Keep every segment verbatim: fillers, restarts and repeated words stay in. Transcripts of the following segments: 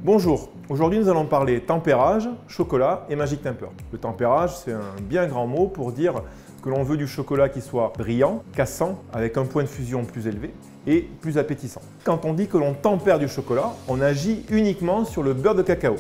Bonjour, aujourd'hui nous allons parler tempérage, chocolat et Magic Temper. Le tempérage, c'est un bien grand mot pour dire que l'on veut du chocolat qui soit brillant, cassant, avec un point de fusion plus élevé et plus appétissant. Quand on dit que l'on tempère du chocolat, on agit uniquement sur le beurre de cacao.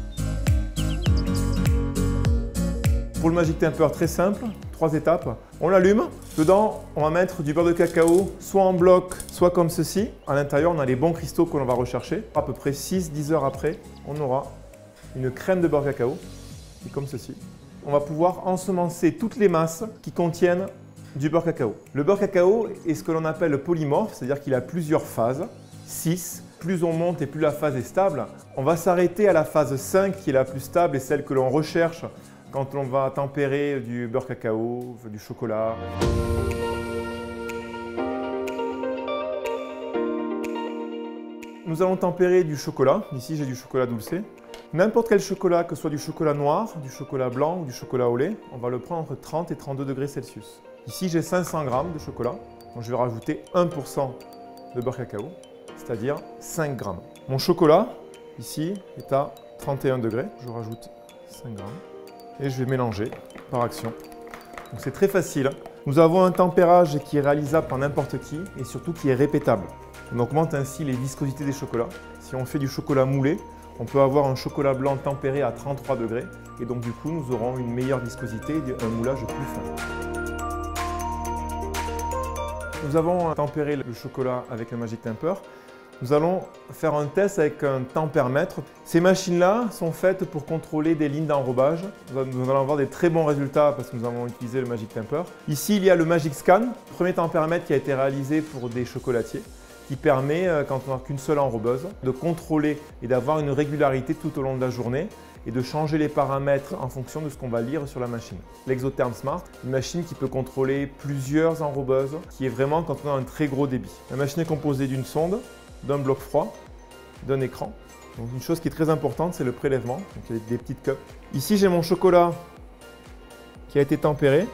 Pour le Magic Temper, très simple, trois étapes. On l'allume, dedans on va mettre du beurre de cacao, soit en bloc, soit comme ceci. À l'intérieur on a les bons cristaux que l'on va rechercher. À peu près six à dix heures après, on aura une crème de beurre de cacao, qui est comme ceci. On va pouvoir ensemencer toutes les masses qui contiennent du beurre cacao. Le beurre cacao est ce que l'on appelle polymorphe, c'est-à-dire qu'il a plusieurs phases, six. Plus on monte et plus la phase est stable. On va s'arrêter à la phase cinq qui est la plus stable et celle que l'on recherche quand on va tempérer du beurre cacao, du chocolat. Nous allons tempérer du chocolat. Ici, j'ai du chocolat dulcé. N'importe quel chocolat, que ce soit du chocolat noir, du chocolat blanc ou du chocolat au lait, on va le prendre entre trente et trente-deux degrés Celsius. Ici, j'ai cinq cents grammes de chocolat. Donc, je vais rajouter un pour cent de beurre cacao, c'est-à-dire cinq grammes. Mon chocolat, ici, est à trente et un degrés. Je rajoute cinq grammes. Et je vais mélanger par action. C'est très facile. Nous avons un tempérage qui est réalisable par n'importe qui et surtout qui est répétable. On augmente ainsi les viscosités des chocolats. Si on fait du chocolat moulé, on peut avoir un chocolat blanc tempéré à trente-trois degrés et donc du coup nous aurons une meilleure viscosité et un moulage plus fin. Nous avons tempéré le chocolat avec le Magic Temper. Nous allons faire un test avec un tempérmètre. Ces machines-là sont faites pour contrôler des lignes d'enrobage. Nous allons avoir des très bons résultats parce que nous avons utilisé le Magic Temper. Ici, il y a le Magic Scan, le premier tempérmètre qui a été réalisé pour des chocolatiers, qui permet, quand on n'a qu'une seule enrobeuse, de contrôler et d'avoir une régularité tout au long de la journée et de changer les paramètres en fonction de ce qu'on va lire sur la machine. L'Exotherm Smart, une machine qui peut contrôler plusieurs enrobeuses, qui est vraiment quand on a un très gros débit. La machine est composée d'une sonde, d'un bloc froid, d'un écran. Donc une chose qui est très importante, c'est le prélèvement. Donc il y a des petites cups. Ici, j'ai mon chocolat qui a été tempéré.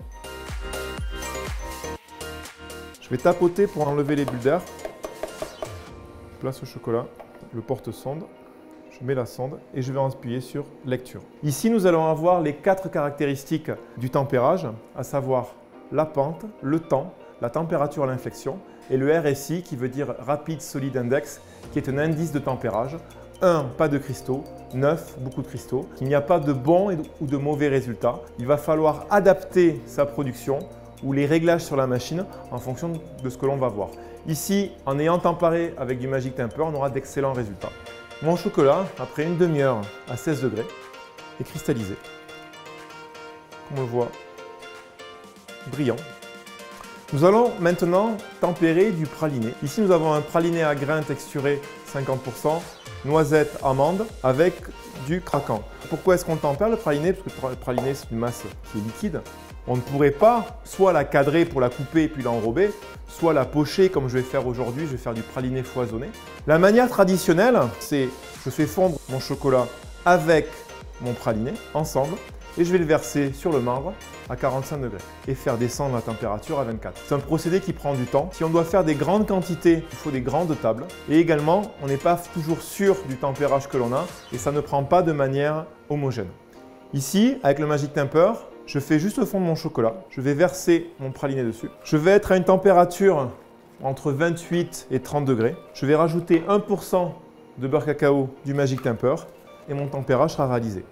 Je vais tapoter pour enlever les bulles d'air. Je place le chocolat, le porte-sonde. Je mets la sonde et je vais appuyer sur lecture. Ici, nous allons avoir les quatre caractéristiques du tempérage, à savoir la pente, le temps, la température à l'inflexion et le R S I qui veut dire Rapid Solid Index qui est un indice de tempérage. un. Pas de cristaux. neuf. Beaucoup de cristaux. Il n'y a pas de bons ou de mauvais résultats. Il va falloir adapter sa production ou les réglages sur la machine en fonction de ce que l'on va voir. Ici, en ayant tempéré avec du Magic Temper, on aura d'excellents résultats. Mon chocolat, après une demi-heure à seize degrés, est cristallisé. Comme on le voit, brillant. Nous allons maintenant tempérer du praliné. Ici, nous avons un praliné à grains texturé cinquante pour cent, noisette, amande, avec du craquant. Pourquoi est-ce qu'on tempère le praliné? Parce que le praliné, c'est une masse qui est liquide. On ne pourrait pas soit la cadrer pour la couper et puis l'enrober, soit la pocher comme je vais faire aujourd'hui, je vais faire du praliné foisonné. La manière traditionnelle, c'est je fais fondre mon chocolat avec mon praliné ensemble et je vais le verser sur le marbre à quarante-cinq degrés et faire descendre la température à vingt-quatre. C'est un procédé qui prend du temps. Si on doit faire des grandes quantités, il faut des grandes tables. Et également, on n'est pas toujours sûr du tempérage que l'on a et ça ne prend pas de manière homogène. Ici, avec le Magic Temper, je fais juste fondre mon chocolat. Je vais verser mon praliné dessus. Je vais être à une température entre vingt-huit et trente degrés. Je vais rajouter un pour cent de beurre cacao du Magic Temper et mon tempérage sera réalisé.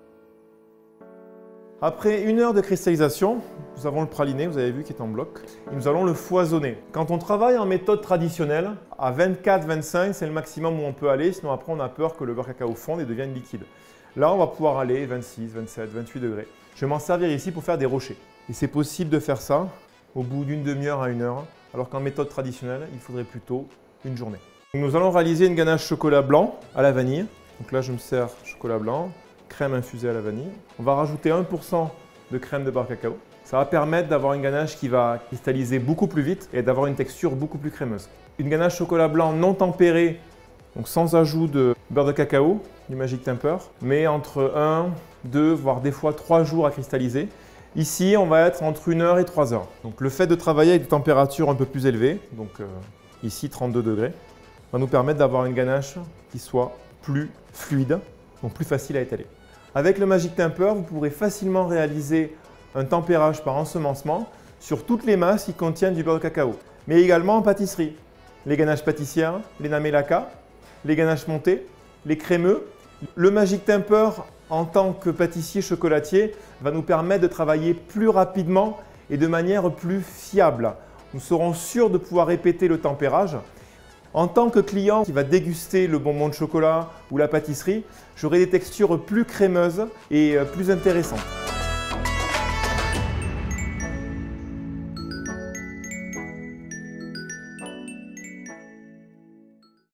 Après une heure de cristallisation, nous avons le praliné, vous avez vu, qui est en bloc. Et nous allons le foisonner. Quand on travaille en méthode traditionnelle, à vingt-quatre vingt-cinq, c'est le maximum où on peut aller, sinon après on a peur que le beurre cacao fonde et devienne liquide. Là, on va pouvoir aller vingt-six, vingt-sept, vingt-huit degrés. Je vais m'en servir ici pour faire des rochers. Et c'est possible de faire ça au bout d'une demi-heure à une heure, alors qu'en méthode traditionnelle, il faudrait plutôt une journée. Donc, nous allons réaliser une ganache chocolat blanc à la vanille. Donc là, je me sers chocolat blanc, crème infusée à la vanille. On va rajouter un pour cent de crème de beurre cacao. Ça va permettre d'avoir une ganache qui va cristalliser beaucoup plus vite et d'avoir une texture beaucoup plus crémeuse. Une ganache chocolat blanc non tempérée, donc sans ajout de beurre de cacao, du Magic Temper, mais entre un, deux, voire des fois trois jours à cristalliser. Ici, on va être entre une heure et trois heures. Donc le fait de travailler avec des températures un peu plus élevées, donc euh, ici trente-deux degrés, va nous permettre d'avoir une ganache qui soit plus fluide, donc plus facile à étaler. Avec le Magic Temper, vous pourrez facilement réaliser un tempérage par ensemencement sur toutes les masses qui contiennent du beurre de cacao, mais également en pâtisserie. Les ganaches pâtissières, les namelaka, les ganaches montées, les crémeux. Le Magic Temper, en tant que pâtissier chocolatier, va nous permettre de travailler plus rapidement et de manière plus fiable. Nous serons sûrs de pouvoir répéter le tempérage. En tant que client qui va déguster le bonbon de chocolat ou la pâtisserie, j'aurai des textures plus crémeuses et plus intéressantes.